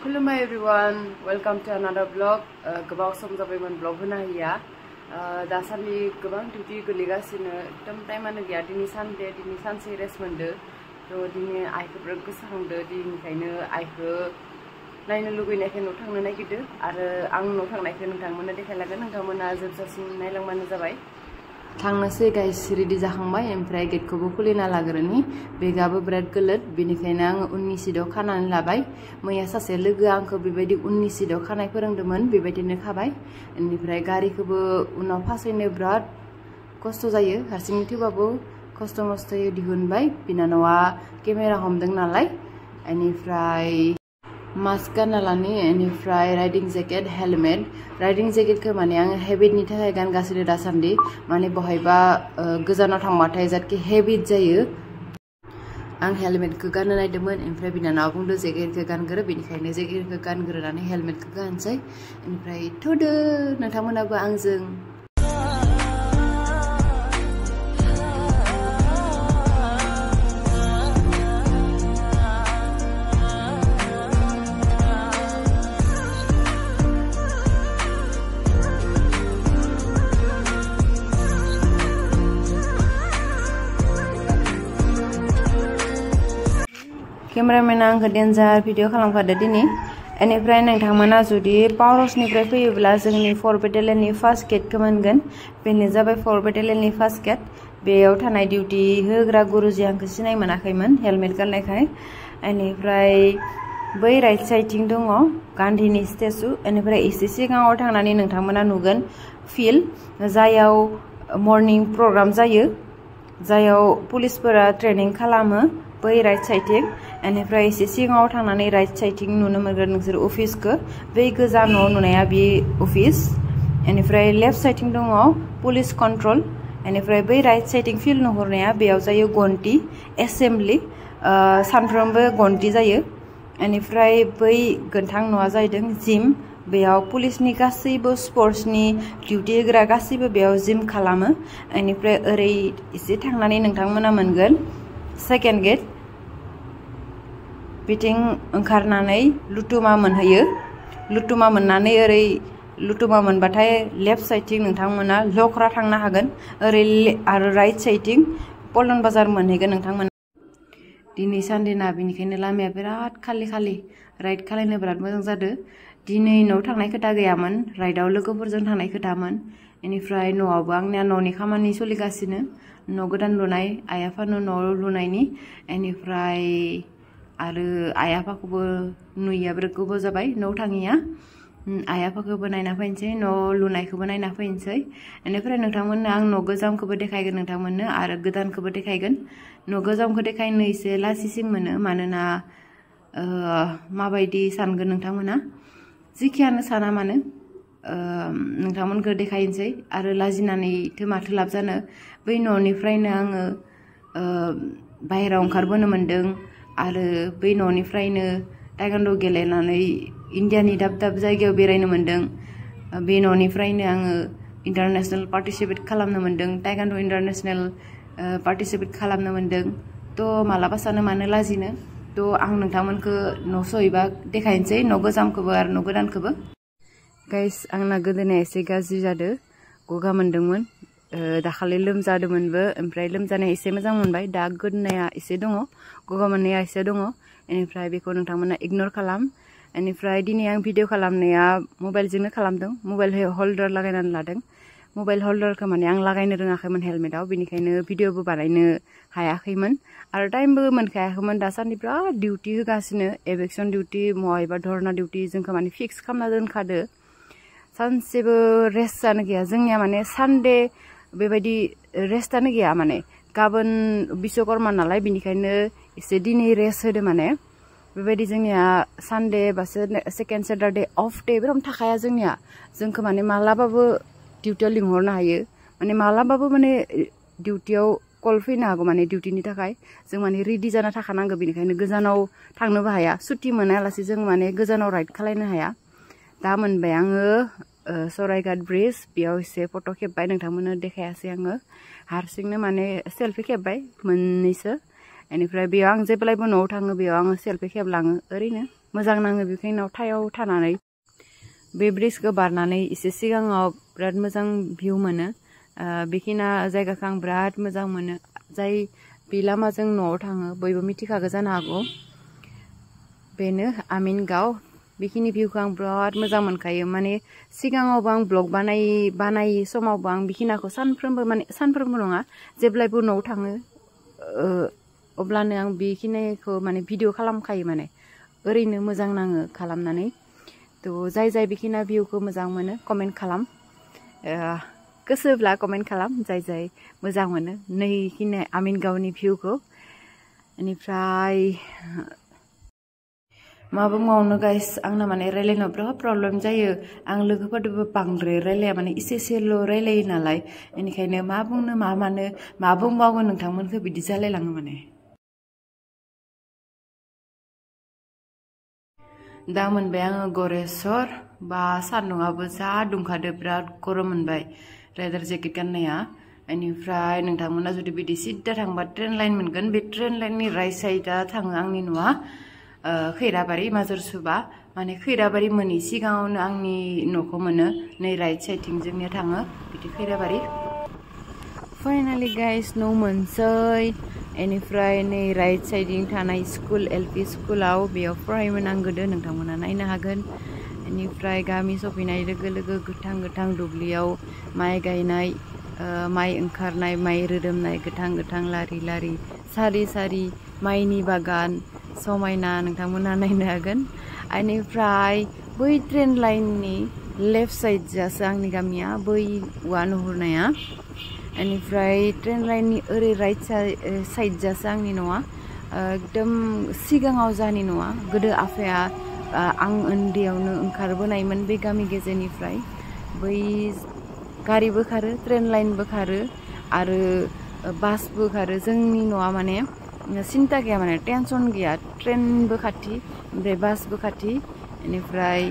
Hello everyone, welcome to another vlog. Gobaw sum जाबायमोन vlog होनो हाया दासान्दि गोबां डिउटि गोलैगासिनो एकदम टाइमानो गैया दिनै सानडे दिनै सानसे रेस्ट मोनदो थ' दिनै आइखौ बिराद गोसोखांदो दिनैनिफ्रायनो आइखौ नायनो लुगैनायखाय न'आव थांनो नागिरदो आरो आं न'आव थांनायखौ नोंथांमोननो देखायलांगोन नोंथांमोना जोबजासिम नायलांबानो जाबाय थांनोसै गाइस रेडि जाखांबाय ओमफ्राय गेटखौबो खुलिना लाग्रोनि बेगाबो बिराद गोलोद बेनिखायनो आं उननि सिटआव खानानै लाबाय मैया सासे लोगोआ आंखौ बेबायदि उननि सिटआव खानाय फोरोंदोंमोन बेबायदिनो खाबाय बेनिफ्राय गारिखौबो उनाव फासयनो बिराद खस्थ' जायो हारसिंनो थेवबाबो खस्थ' मस्थ'यै दिहुनबाय बिनानावा केमेरा हमदों नालाय बेनिफ्राय मास्क गानना लानि बेनिफ्राय राइडिं जेकेट हेलमेट राइडिं जेकेटखौ माने आङो हेबिटनि थाखाय गानगासिनो दासान्दि माने बहायबा गोजानाव थांबाथाय जाहाथे हेबिट जायो आं हेलमेटखौ गाननो नायदोंमोन ओमफ्राय बिनानावा बुंदों जेकेटखौ गानग्रो बेनिखायनो जेकेटखौ गानग्रोनानै हेलमेटखौ गानसै ओमफ्राय थ'दो नोंथांमोनाबो आंजों केमेरामेना आंखौ डेन्जार भिडिअ खालामखादो दिनै बेनिफ्राय नोंथांमोना जुदि पावर हाउसनिफ्राय फैयोब्ला जोंनि 4 बेटेलियननि फार्स्ट गेटखौ मोनगोन बेनो जाबाय 4 बेटेलियननि फार्स्ट गेट बेयाव थानाय डिउटि होग्रा गुरुजि आंखौ सिनाय मोनाखैमोन हेलमेट गाननायखाय बेनिफ्राय बै राइट साइडथिं दङ गान्धीनि स्टेचु बेनिफ्राय एसे सिगाङाव थांनानै नोंथांमोना नुगोन फिल्ड जायाव मर्निं प्रग्राम जायो जायाव पुलिसफोरा ट्रेनिं खालामो बै राइट साइडथिं बेनिफ्राय एसे सिगाङाव थांनानै राइट साइडथिं नुनो मोनगोन नोंसोर अफिसखौ बै गोजा न' नुनाया बे अफिस बेनिफ्राय लेफ्ट साइडथिं दङ पुलिस कन्ट्रल बेनिफ्राय बै राइट साइडथिं फिल्ड नुहुरनाया बेयाव जायो गन्थि एसेम्बलि सानफ्रोमबो गन्थि जायो बेनिफ्राय बै गोथां न'आ जाहैदों जिम बेयाव पुलिसनि गासैबो स्पर्ट्सनि डिउटि होग्रा गासैबो बेयाव जिम खालामो बेनिफ्राय ओरै एसे थांनानै नोंथांमोना मोनगोन सेकेन्ड गेट बिथिं ओंखारनानै लुटुमा मोनहैयो लुटुमा मोननानै ओरै लुटुमा मोनबाथाय लेफ्ट साइडथिं नोंथांमोना लख्रा थांनो हागोन ओरै आरो राइट साइडथिं पल्टन बाजार मोनहैगोन नोंथांमोना दिनै सानडेना बेनिखायनो लामाया बिराद खालि राइड खालायनो बिराद मोजां जादों दिनै न'आव थांनाय खोथा गैयामोन राइडआव लोगोफोरजों थांनाय खोथामोन बेनिफ्राय न'आवबो आंनिया न'नि खामानि सोलिगासिनो न' गोदान लुनाय आइ आफानो न' लुनायनि बेनिफ्राय आरो आइ आफाखौबो नुयैया बिराद गोबाव जाबाय न'आव थाङिया आइ आफाखौबो नायना फैनोसै न' लुनायखौबो नायना फैनोसै बेनिफ्राय नोंथांमोननो आं न' गोजामखौबो देखायगोन नोंथांमोननो आरो गोदानखौबो देखायगोन न' गोजामखौ देखायनो एसे लासिसिं मोनो मानोना माबायदि सानगोन नोंथांमोना जिखियानो साना मानो नोंथांमोनखौ देखायनोसै आरो लाजिनानैथो माथो लाब जानो बै न'निफ्रायनो आङो बाहेरायाव ओंखारबोनो मोन्दों आरो बै न'निफ्रायनो टाइकान्ड' गेलेनानै इण्डियानि दाब दाब जायगायाव बेरायनो मोन्दों बे न'निफ्रायनो आङो इन्टारनेसनेल पार्टिसिपेट खालामनो मोन्दों टाइकान्ड' इन्टारनेसनेल पार्टिसिपेट खालामनो मोन्दों थ' मालाबा सानो मानो लाजिनो थ' आं नोंथांमोनखौ न' सहैबा देखायनोसै न' गोजामखौबो आरो न' गोदानखौबो गाइस आंना गोदोनाया एसे गाज्रि जादों गगा मोनदोंमोन दाखालि लोमजादोंमोनबो ओमफ्राय लोमजानाया एसे मोजां मोनबाय दा गोदोनाया एसे दङ गगा मोननाया एसे दङ बेनिफ्राय बेखौ नोंथांमोना इगनर खालाम बेनिफ्राय दिनै आं भिडिअ खालामनाया मबाइलजोंनो खालामदों मबाइल हल्डार लागायनानै लादों मबाइल हल्डारखौ माने आं लागायनो रोङाखैमोन हेलमेटाव बेनिखायनो भिडिअबो बानायनो हायाखैमोन आरो टाइमबो मोनखायाखैमोन दासान्दि बिराद डिउटि होगासिनो एभेक्सन डिउटि महायबा धरना डिउटि जोंखौ माने फिक्स खालामना दोनखादो सानसेबो रेस्ट जानो गैया जोंनिया माने सानडे बेबायदि रेस्टआनो गैया माने गाबोन बिश्वकर्मा नालाय बेनिखायनो एसे दिनै रेस्ट होदो माने बेबायदि जोंनिया सानडे बा सेकेन्ड सेटारडे अफ डे बिराद थाखाया जोंनिया जोंखौ माने मालाबाबो डिउटियाव लिंहरनो हायो माने मालाबाबो माने डिउटियाव कल फैनो हागौ माने डिउटिनि थाखाय जों माने रेडि जाना थाखानांगौ बेनिखायनो गोजानाव थांनोबो हाया सुटि मोनालासे जों माने गोजानाव राइड खालायनो हाया दा मोनबाय आङो सराइघाट ब्रिज बेयाव एसे फट' खेबबाय नोंथांमोननो देखायासै आङो हारसिंनो माने सेल्फि खेबबाय मोननैसो बेनिफ्राय बेयाव आं जेब्लायबो न'आव थाङो बेयाव आङो सेल्फि खेबलाङो ओरैनो मोजां नाङो बेखायनो थायाव थानानै बे ब्रिजखौ बारनानै एसे सिगाङाव बिराद मोजां भिउ मोनो बेखिना जायगाखौ आं बिराद मोजां मोनो जाय बे लामाजों न'आव थाङो बयबो मिथिखागौ जानो हागौ बेनो आमिनगाव बेखिनि भिउखौ आं बिराद मोजां मोनखायो माने सिगाङावबो आं ब्लग बानाय समावबो आं बेखिनाखौ सानफ्रोमबो नङा जेब्लायबो न'आव थाङो अब्लानो आं बेखिनिखौ माने भिडिअ खालामखायो माने ओरैनो मोजां नाङो खालामनानै थ' जाय बेखिना भिउखौ मोजां मोनो कमेन्ट खालाम गोसोब्ला कमेन्ट खालाम जाय मोजां मोनो नैखिनि आमिनगावनि भिउखौ बेनिफ्राय मा बुंबावनो गाइस आंना माने रायलायनायाव बिराद प्रब्लेम जायो आं लोगोफोरजोंबो बांद्राय रायलाया माने एसेल' रायलायो नालाय बेनिखायनो मा बुंनो मा मानो मा बुंबावगोन नोंथांमोनखौ बिदि जालायलाङो माने दा मोनबाय आङो गरेस्वर बा सान्दुंआबो जा दुंखादो बिराद गरम मोनबाय राइडार जेकेट गाननाया बेनिफ्राय नोंथांमोना जुदि बिदि सिद्दा थांबा ट्रेन लाइन मोनगोन बे ट्रेन लाइननि राइट साइडआ थाङो आंनि न'आ खैराबारि माजरसुबा माने खैराबारि मोननि सिगाङावनो आंनि न'खौ मोनो नै राइट साइडथिं जोंनिया थाङो बिदि खैराबारि फाइनालि गाइस न' मोनसै बेनिफ्राय नै राइट साइडथिं थानाय स्कुल एलपि स्कुलाव बेयाव फरायोमोन आं गोदो नोंथांमोना नायनो हागोन बेनिफ्राय गामि सफैनाय लोगो लोगो गोथां दुब्लियाव माइ गायनाय माइ ओंखारनाय माइ रोदोमनाय गोथां लारि सारि माइनि बागान समायना नोंथांमोना नायनो हागोन बेनिफ्राय बै ट्रेन लाइननि लेफ्ट साइड जासो आंनि गामिया बै औवा नुहुरनाया बेनिफ्राय ट्रेन लाइननि ओरै राइट साइड जासो आंनि न'आ एकदम सिगाङाव जानि न'आ गोदो आफाया आं उन्दैयावनो ओंखारबोनायमोन बे गामि गेजेरनिफ्राय बै गारिबो खारो ट्रेन लाइनबो खारो आरो बासबो खारो जोंनि न'आ माने सिन्था गैया माने टेनसन गैया ट्रेनबो खाथि ओमफ्राय बासबो खाथि बेनिफ्राय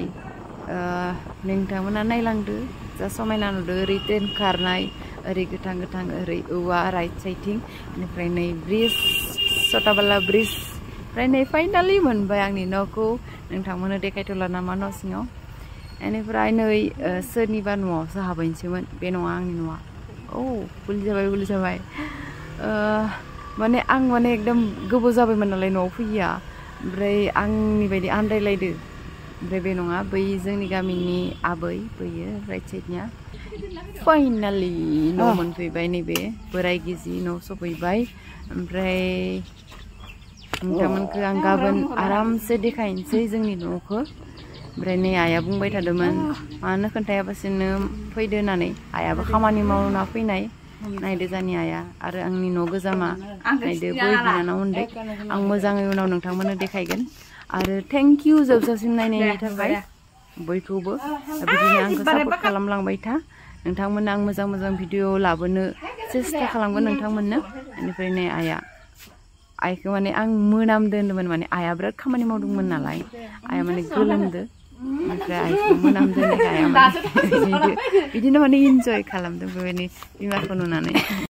नोंथांमोना नायलांदो जा समायना नुदो ओरै ट्रेन खारनाय ओरै गोथां ओरै औवा राइट साइडथिं बेनिफ्राय नै ब्रिज सटाबाला ब्रिज ओमफ्राय नै फाइनालि मोनबाय आंनि न'खौ नोंथांमोननो देखायथ'ला नामा न' सिङाव बेनिफ्राय नै सोरनिबा न'आवसो हाबहैनोसैमोन बे नङा आंनि न'आ भुल जाबाय माने आं माने एकदम गोबाव जाबायमोन नालाय न'आव फैया ओमफ्राय आंनि बायदि आन्दायलायदो ओमफ्राय बे नङा बै जोंनि गामिनि आबै बैयो राइट साइडनिया फाइनालि न' मोनफैबाय नैबे बोराय गिजि न' सफैबाय ओमफ्राय नोंथांमोनखौ आं गाबोन आरामसे देखायनोसै जोंनि न'खौ ओमफ्राय नै आइया बुंबाय थादोंमोन मानो खोन्थायाबासिनो फैदो होननानै आइयाबो खामानि मावना फैनाय नायदो जानि आइया आरो आंनि न' गोजामा नायदो बै बिनानाव उन्दै आं मोजाङै उनाव नोंथांमोननो देखायगोन आरो थेंक इउ जोबजासिम नायनायनि थाखाय बयखौबो बिदिनो आंखौ सापर्ट खालामलांबाय था नोंथांमोननो आं मोजां भिडिअ लाबोनो सेस्था खालामगोन नोंथांमोननो बेनिफ्राय नै आइखौ माने आं मोनामदो होनदोंमोन माने आइया बिराद खामानि मावदोंमोन नालाय आइया माने गोलोमदो ओमफ्राय आइखौ मोनामदो होननायखाय आइया माने बिदिनो माने इन्जय खालामदों बेबायदि बिमाखौ नुनानै